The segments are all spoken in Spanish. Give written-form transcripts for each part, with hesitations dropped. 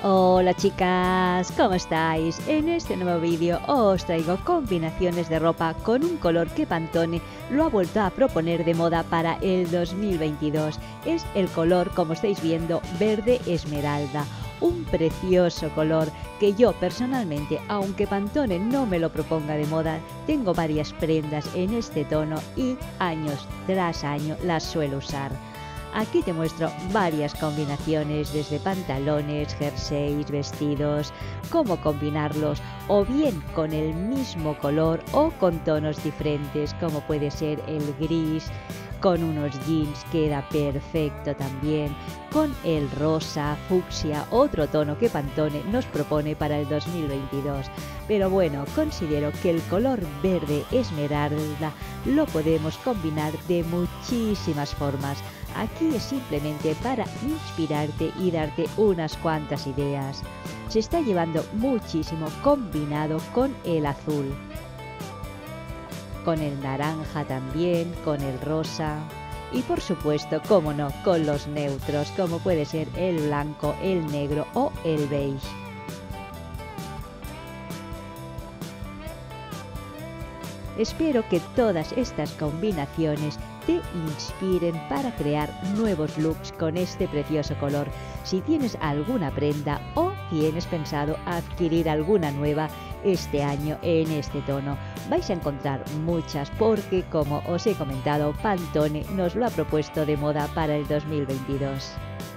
Hola chicas, ¿cómo estáis? En este nuevo vídeo os traigo combinaciones de ropa con un color que Pantone lo ha vuelto a proponer de moda para el 2022. Es el color, como estáis viendo, verde esmeralda. Un precioso color que yo personalmente, aunque Pantone no me lo proponga de moda, tengo varias prendas en este tono y años tras año las suelo usar. Aquí te muestro varias combinaciones desde pantalones, jerseys, vestidos, cómo combinarlos o bien con el mismo color o con tonos diferentes como puede ser el gris, con unos jeans queda perfecto también, con el rosa, fucsia, otro tono que Pantone nos propone para el 2022. Pero bueno, considero que el color verde esmeralda lo podemos combinar de muchísimas formas. Aquí es simplemente para inspirarte y darte unas cuantas ideas. Se está llevando muchísimo combinado con el azul, con el naranja también, con el rosa y por supuesto, como no, con los neutros como puede ser el blanco, el negro o el beige. Espero que todas estas combinaciones te inspiren para crear nuevos looks con este precioso color. Si tienes alguna prenda o tienes pensado adquirir alguna nueva este año en este tono, vais a encontrar muchas porque, como os he comentado, Pantone nos lo ha propuesto de moda para el 2022.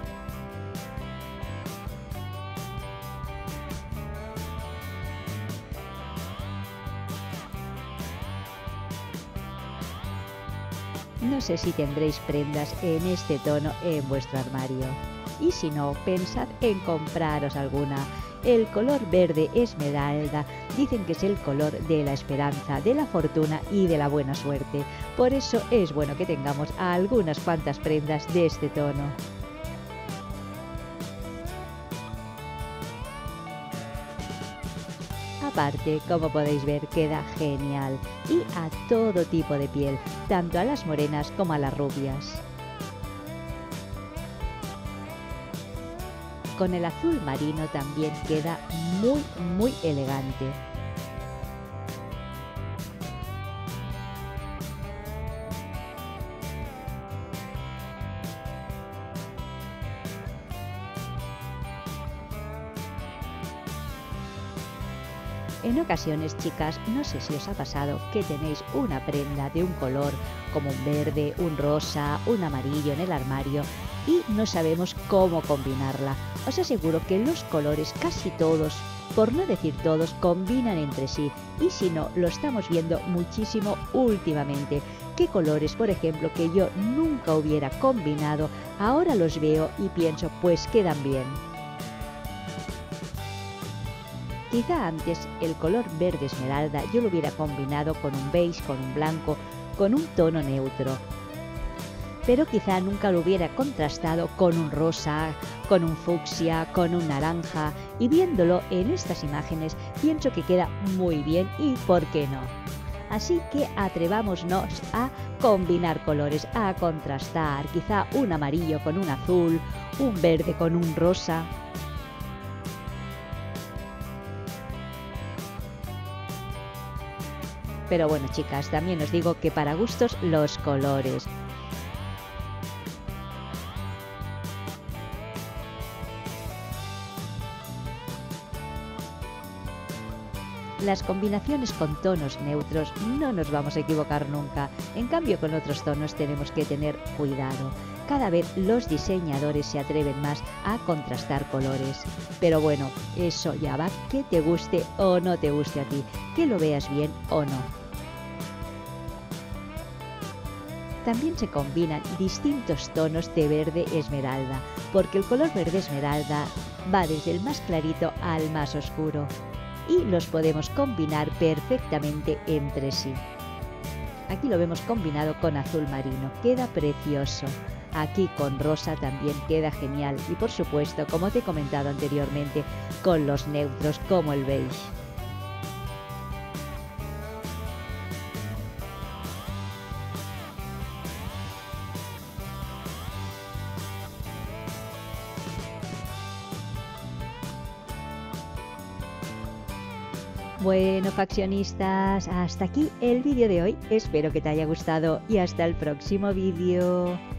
No sé si tendréis prendas en este tono en vuestro armario. Y si no, pensad en compraros alguna. El color verde esmeralda dicen que es el color de la esperanza, de la fortuna y de la buena suerte. Por eso es bueno que tengamos algunas cuantas prendas de este tono. Aparte, como podéis ver, queda genial y a todo tipo de piel, tanto a las morenas como a las rubias. Con el azul marino también queda muy elegante. En ocasiones, chicas, no sé si os ha pasado que tenéis una prenda de un color como un verde, un rosa, un amarillo en el armario y no sabemos cómo combinarla. Os aseguro que los colores casi todos, por no decir todos, combinan entre sí y si no, lo estamos viendo muchísimo últimamente. ¿Qué colores, por ejemplo, que yo nunca hubiera combinado, ahora los veo y pienso, pues quedan bien? Quizá antes el color verde esmeralda yo lo hubiera combinado con un beige, con un blanco, con un tono neutro. Pero quizá nunca lo hubiera contrastado con un rosa, con un fucsia, con un naranja. Y viéndolo en estas imágenes pienso que queda muy bien y ¿por qué no? Así que atrevámonos a combinar colores, a contrastar. Quizá un amarillo con un azul, un verde con un rosa. Pero bueno, chicas, también os digo que para gustos los colores. Las combinaciones con tonos neutros no nos vamos a equivocar nunca. En cambio, con otros tonos tenemos que tener cuidado. Cada vez los diseñadores se atreven más a contrastar colores. Pero bueno, eso ya va que te guste o no te guste a ti, que lo veas bien o no. También se combinan distintos tonos de verde esmeralda, porque el color verde esmeralda va desde el más clarito al más oscuro y los podemos combinar perfectamente entre sí. Aquí lo vemos combinado con azul marino, queda precioso. Aquí con rosa también queda genial y por supuesto, como te he comentado anteriormente, con los neutros como el beige. Bueno, faccionistas, hasta aquí el vídeo de hoy. Espero que te haya gustado y hasta el próximo vídeo.